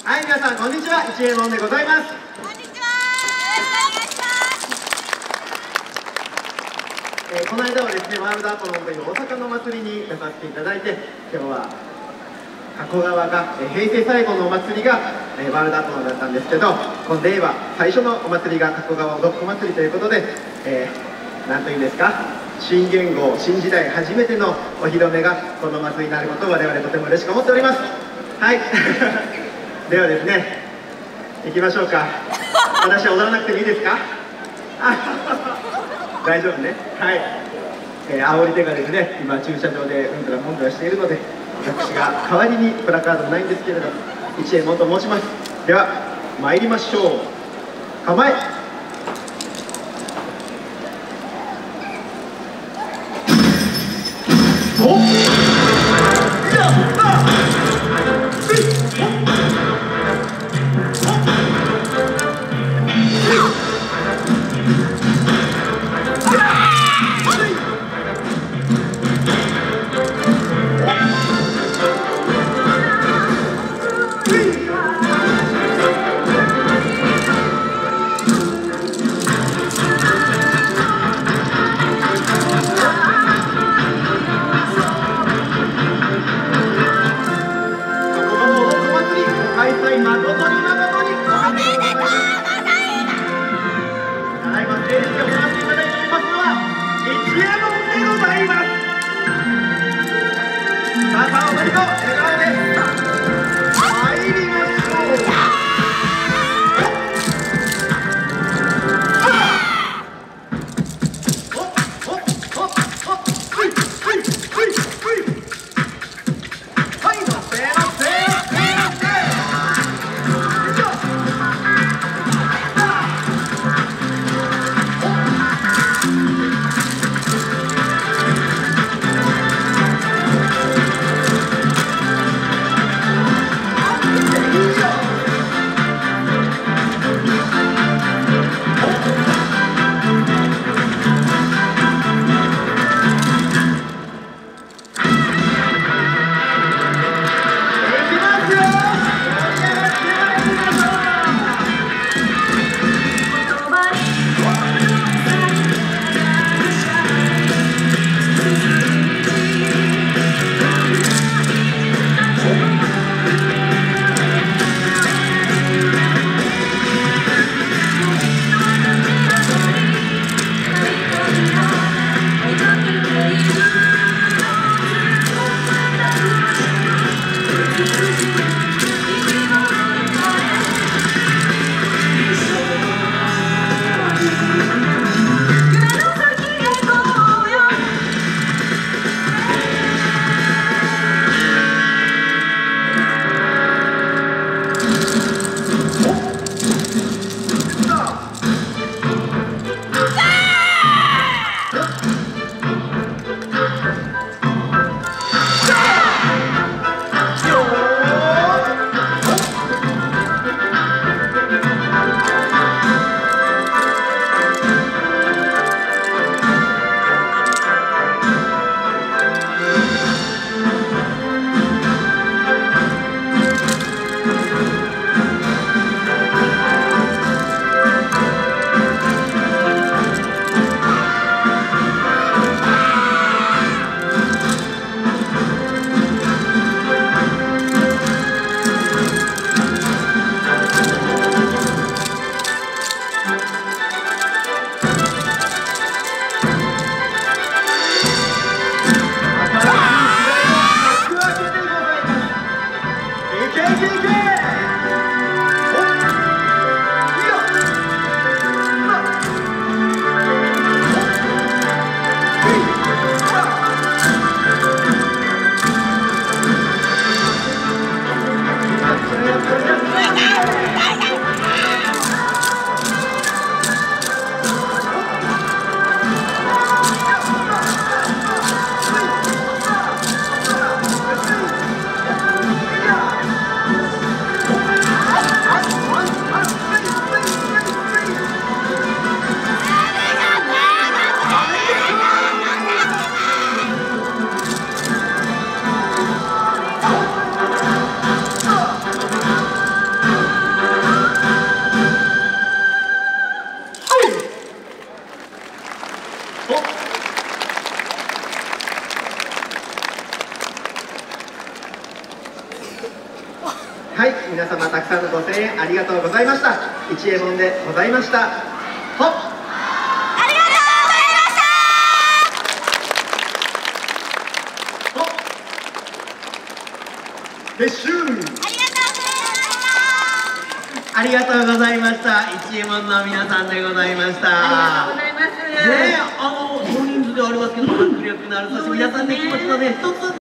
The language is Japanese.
はい、皆さんこんにちは、一右衛門でございます。 こんにちは。よろしくお願いします。 この間はですね、ワールドアポロンという大阪のお祭りに出させていただいて、今日は加古川が平成最後のお祭りがワールドアポロンだったんですけど、今令和最初のお祭りが加古川おどっこ祭りということで、なんというんですか、新元号、新時代初めてのお披露目がこの祭りになることを我々とても嬉しく思っております。はいではですね、行きましょうか。私は踊らなくてもいいですか？大丈夫ね。はい、煽り手がですね、今駐車場でうんたらもんたらしているので、私が代わりにプラカードないんですけれど、一右衛門と申します。では参りましょう。構え。さあ、おめでとう、笑顔で参りまはい、皆様たくさんのご声援ありがとうございました。一右衛門でございました。ほっ、 ありがとうございました。 ほっ、撤収。 ありがとうございました。 ありがとうございました。一右衛門の皆さんでございました。 ありがとうございます。 ねえ、大人数ではありますけど、迫力のある、そして皆さんで気持ちのね、一つ